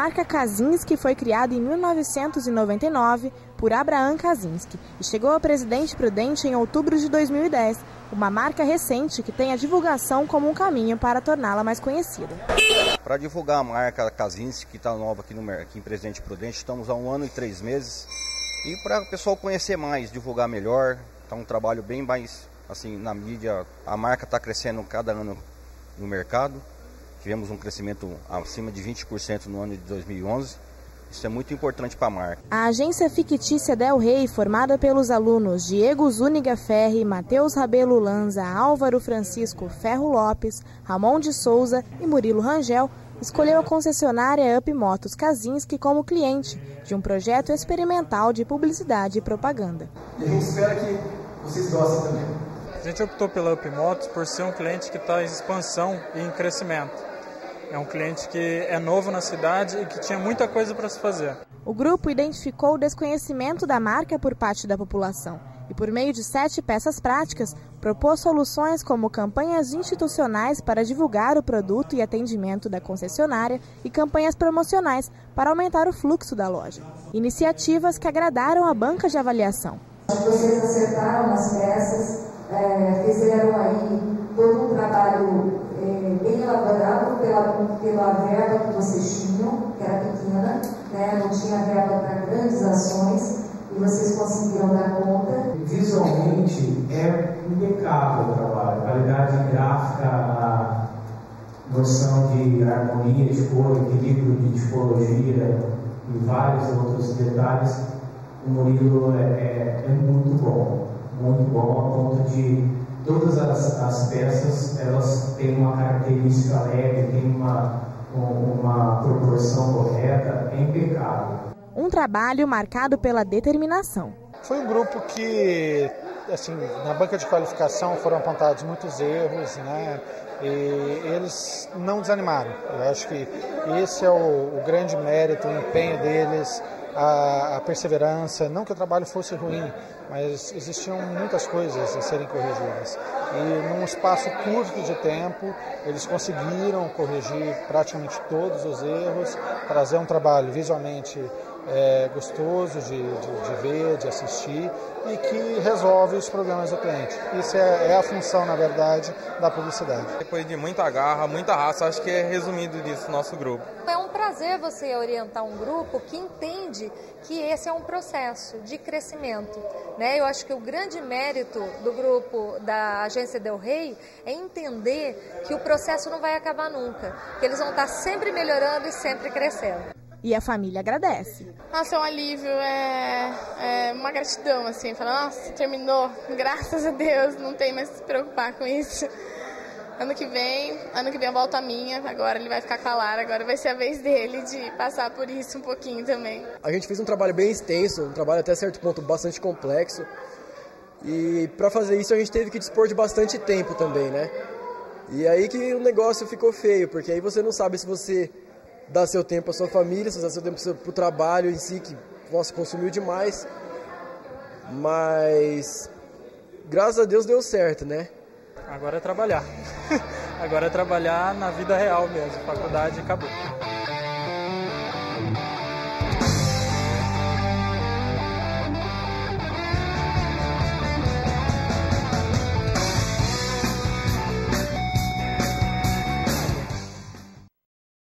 marca Kaczynski foi criada em 1999 por Abraham Kaczynski e chegou ao Presidente Prudente em outubro de 2010, uma marca recente que tem a divulgação como um caminho para torná-la mais conhecida. Para divulgar a marca Kaczynski, que está nova aqui em Presidente Prudente, estamos há 1 ano e 3 meses. E para o pessoal conhecer mais, divulgar melhor, está um trabalho bem mais assim na mídia. A marca está crescendo cada ano no mercado. Tivemos um crescimento acima de 20% no ano de 2011. Isso é muito importante para a marca. A agência fictícia Del Rey, formada pelos alunos Diego Zúñiga Ferri, Matheus Rabelo Lanza, Álvaro Francisco Ferro Lopes, Ramon de Souza e Murilo Rangel, escolheu a concessionária Up Motos Kaczynski como cliente de um projeto experimental de publicidade e propaganda. E a gente espera que vocês gostem também. A gente optou pela Up Motos por ser um cliente que está em expansão e em crescimento. É um cliente que é novo na cidade e que tinha muita coisa para se fazer. O grupo identificou o desconhecimento da marca por parte da população e, por meio de 7 peças práticas, propôs soluções como campanhas institucionais para divulgar o produto e atendimento da concessionária e campanhas promocionais para aumentar o fluxo da loja. Iniciativas que agradaram a banca de avaliação. Vocês acertaram as peças, fizeram aí todo um trabalho bem elaborado pela verba que vocês tinham, que era pequena, né? Não tinha verba para grandes ações, e vocês conseguiram dar conta. Visualmente é impecável o trabalho, qualidade gráfica, a noção de harmonia de cor, equilíbrio de tipologia e vários outros detalhes. O Murilo é muito bom a ponto de todas as peças elas têm uma característica leve, têm uma proporção correta, é impecável. Um trabalho marcado pela determinação. Foi um grupo que, assim, na banca de qualificação foram apontados muitos erros, né? E eles não desanimaram. Eu acho que esse é o grande mérito, o empenho deles, a perseverança. Não que o trabalho fosse ruim, mas existiam muitas coisas a serem corrigidas. E num espaço curto de tempo, eles conseguiram corrigir praticamente todos os erros, trazer um trabalho visualmente gostoso de ver, de assistir e que resolve os problemas do cliente. Isso é a função, na verdade, da publicidade. Depois de muita garra, muita raça, acho que é resumido disso o nosso grupo. É um prazer você orientar um grupo que entende que esse é um processo de crescimento, né? Eu acho que o grande mérito do grupo da agência Del Rey é entender que o processo não vai acabar nunca, que eles vão estar sempre melhorando e sempre crescendo. E a família agradece. Nossa, é um alívio, é uma gratidão, assim, falar, nossa, terminou, graças a Deus, não tem mais que se preocupar com isso. Ano que vem a volta minha, agora ele vai ficar com a Lara, agora vai ser a vez dele de passar por isso um pouquinho também. A gente fez um trabalho bem extenso, um trabalho até certo ponto bastante complexo, e para fazer isso a gente teve que dispor de bastante tempo também, né? E aí que o negócio ficou feio, porque aí você não sabe se você dá seu tempo à sua família, se dá seu tempo para o trabalho em si, que, nossa, consumiu demais. Mas, graças a Deus deu certo, né? Agora é trabalhar. Agora é trabalhar na vida real mesmo. Faculdade acabou.